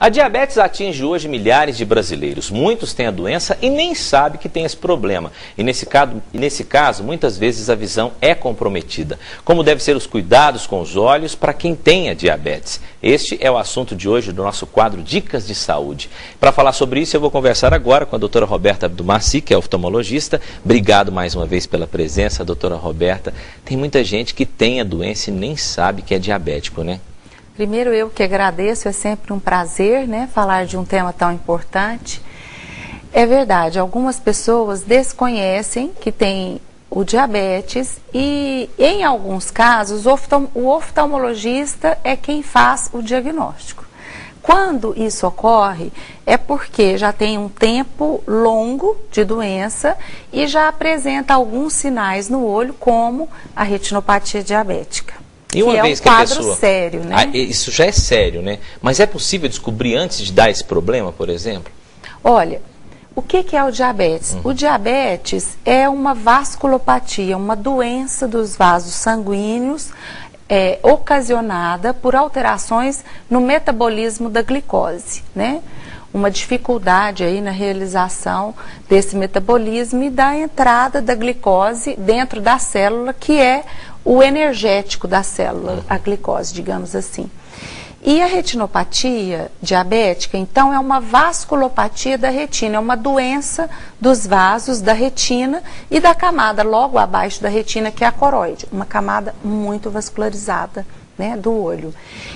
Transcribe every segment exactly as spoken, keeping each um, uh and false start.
A diabetes atinge hoje milhares de brasileiros. Muitos têm a doença e nem sabem que tem esse problema. E nesse caso, e nesse caso, muitas vezes a visão é comprometida. Como devem ser os cuidados com os olhos para quem tem a diabetes? Este é o assunto de hoje do nosso quadro Dicas de Saúde. Para falar sobre isso, eu vou conversar agora com a doutora Roberta Abdumassi, que é oftalmologista. Obrigado mais uma vez pela presença, doutora Roberta. Tem muita gente que tem a doença e nem sabe que é diabético, né? Primeiro, eu que agradeço, é sempre um prazer, né, falar de um tema tão importante. É verdade, algumas pessoas desconhecem que têm o diabetes e, em alguns casos, o oftalmologista é quem faz o diagnóstico. Quando isso ocorre, é porque já tem um tempo longo de doença e já apresenta alguns sinais no olho, como a retinopatia diabética. E uma que vez é um que a quadro pessoa... sério, né? Ah, isso já é sério, né? Mas é possível descobrir antes de dar esse problema, por exemplo? Olha, o que, que é o diabetes? Uhum. O diabetes é uma vasculopatia, uma doença dos vasos sanguíneos é, ocasionada por alterações no metabolismo da glicose, né? Uma dificuldade aí na realização desse metabolismo e da entrada da glicose dentro da célula, que é o energético da célula, a glicose, digamos assim. E a retinopatia diabética, então, é uma vasculopatia da retina, é uma doença dos vasos da retina e da camada logo abaixo da retina, que é a coroide, uma camada muito vascularizada, né, do olho.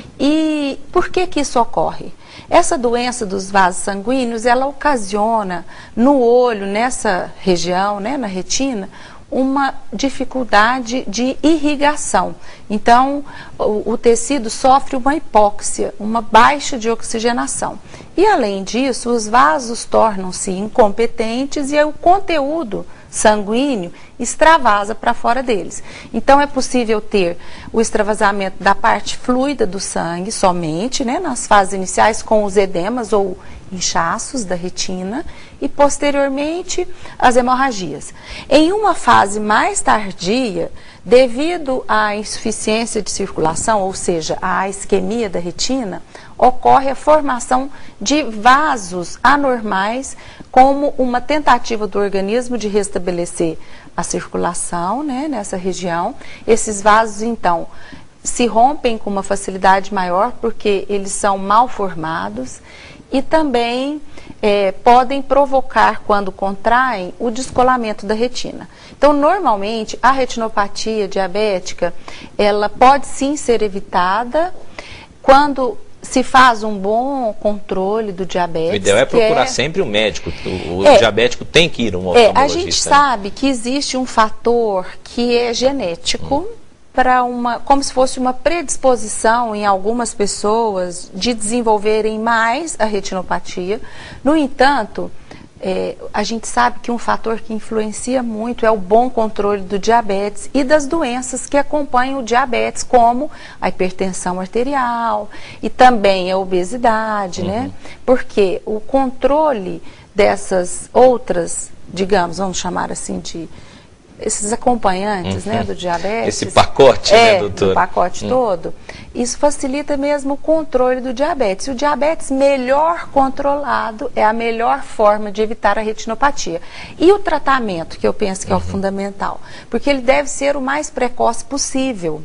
E por que que isso ocorre? Essa doença dos vasos sanguíneos, ela ocasiona no olho, nessa região, né, na retina, uma dificuldade de irrigação. Então, o, o tecido sofre uma hipóxia, uma baixa de oxigenação. E, além disso, os vasos tornam-se incompetentes e aí o conteúdo sanguíneo extravasa para fora deles. Então, é possível ter o extravasamento da parte fluida do sangue somente, né, nas fases iniciais com os edemas ou inchaços da retina e, posteriormente, as hemorragias. Em uma fase mais tardia, devido à insuficiência de circulação, ou seja, à isquemia da retina, ocorre a formação de vasos anormais como uma tentativa do organismo de restabelecer a circulação, né, nessa região. Esses vasos, então, se rompem com uma facilidade maior porque eles são mal formados e também é, podem provocar, quando contraem, o descolamento da retina. Então, normalmente, a retinopatia diabética, ela pode sim ser evitada quando se faz um bom controle do diabetes. O ideal é procurar é... sempre o médico. O, o é, diabético tem que ir a um oftalmologista. É, a gente sabe que existe um fator que é genético, hum. para uma, como se fosse uma predisposição em algumas pessoas de desenvolverem mais a retinopatia. No entanto, é, a gente sabe que um fator que influencia muito é o bom controle do diabetes e das doenças que acompanham o diabetes, como a hipertensão arterial e também a obesidade, uhum. né? Porque o controle dessas outras, digamos, vamos chamar assim de esses acompanhantes, uhum. né, do diabetes. Esse pacote, é, né, doutora? O pacote uhum. todo. Isso facilita mesmo o controle do diabetes. O diabetes melhor controlado é a melhor forma de evitar a retinopatia. E o tratamento, que eu penso que é o uhum. fundamental, porque ele deve ser o mais precoce possível.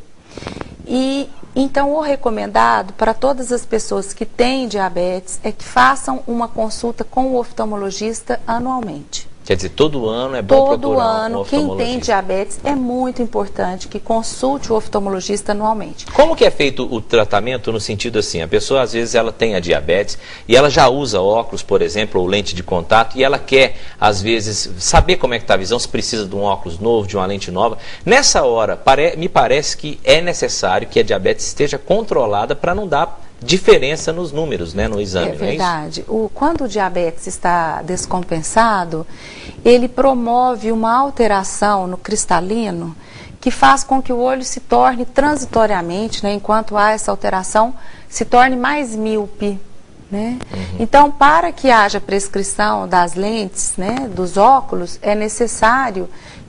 E então o recomendado para todas as pessoas que têm diabetes é que façam uma consulta com o oftalmologista anualmente. Quer dizer, todo ano é bom todo procurar ano, um quem tem diabetes, é muito importante que consulte o oftalmologista anualmente. Como que é feito o tratamento no sentido assim, a pessoa às vezes ela tem a diabetes e ela já usa óculos, por exemplo, ou lente de contato, e ela quer, às vezes, saber como é que está a visão, se precisa de um óculos novo, de uma lente nova. Nessa hora, pare... me parece que é necessário que a diabetes esteja controlada para não dar diferença nos números, né, no exame. É verdade. Não é isso? O, quando o diabetes está descompensado, ele promove uma alteração no cristalino que faz com que o olho se torne transitoriamente, né, enquanto há essa alteração, se torne mais míope. Né? Uhum. Então, para que haja prescrição das lentes, né, dos óculos, é necessário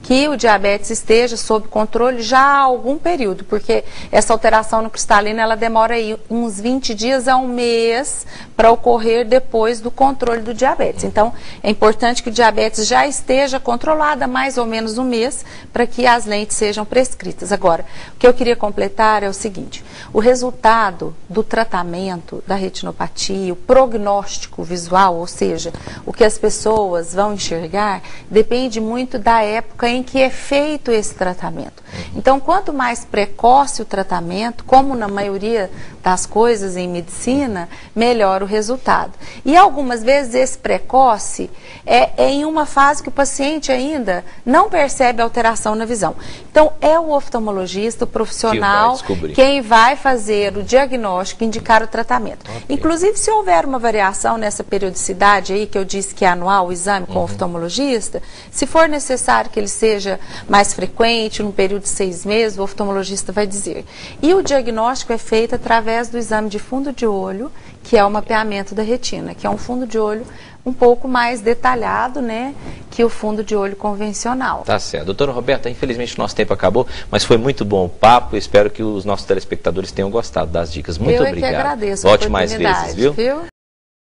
que o diabetes esteja sob controle já há algum período, porque essa alteração no cristalino ela demora aí uns vinte dias a um mês para ocorrer depois do controle do diabetes. Então, é importante que o diabetes já esteja controlado há mais ou menos um mês para que as lentes sejam prescritas. Agora, o que eu queria completar é o seguinte, o resultado do tratamento da retinopatia, o prognóstico visual, ou seja, o que as pessoas vão enxergar, depende muito da época em que é feito esse tratamento. Então, quanto mais precoce o tratamento, como na maioria das coisas em medicina, melhor o resultado. E algumas vezes esse precoce é, é em uma fase que o paciente ainda não percebe alteração na visão. Então, é o oftalmologista, o profissional, que vai quem vai fazer o diagnóstico, indicar o tratamento. Okay. Inclusive, se houver uma variação nessa periodicidade aí, que eu disse que é anual o exame com uhum. o oftalmologista, se for necessário que ele seja mais frequente, num período de seis meses, o oftalmologista vai dizer. E o diagnóstico é feito através do exame de fundo de olho, que é o mapeamento da retina, que é um fundo de olho um pouco mais detalhado, né, que o fundo de olho convencional. Tá certo. Doutora Roberta, infelizmente o nosso tempo acabou, mas foi muito bom o papo e espero que os nossos telespectadores tenham gostado das dicas. Muito Eu obrigado. Eu que agradeço. Volte mais vezes, viu? viu?